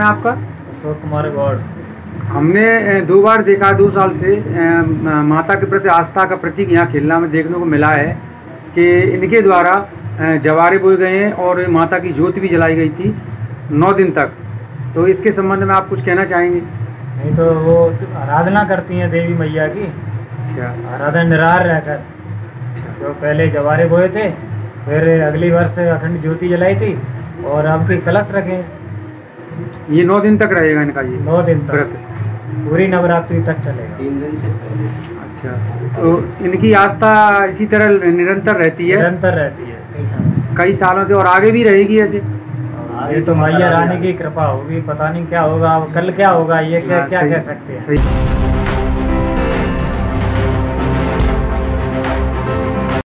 आपका? अशोक कुमार गौड़। हमने 2 बार देखा, 2 साल से माता के प्रति आस्था का प्रतीक यहाँ खेलना में देखने को मिला है कि इनके द्वारा जवारे बोए गए हैं और माता की ज्योति भी जलाई गई थी 9 दिन तक। तो इसके संबंध में आप कुछ कहना चाहेंगे? नहीं तो वो आराधना करती हैं देवी मैया की। अच्छा। आराधना निराहार रहकर। अच्छा। तो पहले जवारे बोए थे, फिर अगली वर्ष अखंड ज्योति जलाई थी और अब की कलश रखे। ये 9 दिन तक रहेगा इनका, ये 9 दिन तक व्रत पूरी नवरात्रि तक चलेगा। 3 दिन से पहले। अच्छा, तो इनकी आस्था इसी तरह निरंतर रहती है? निरंतर रहती है कई सालों से, और आगे भी रहेगी ऐसे? ये तो मैया रानी की कृपा होगी, पता नहीं क्या होगा, कल क्या होगा, ये क्या क्या कह सकते हैं।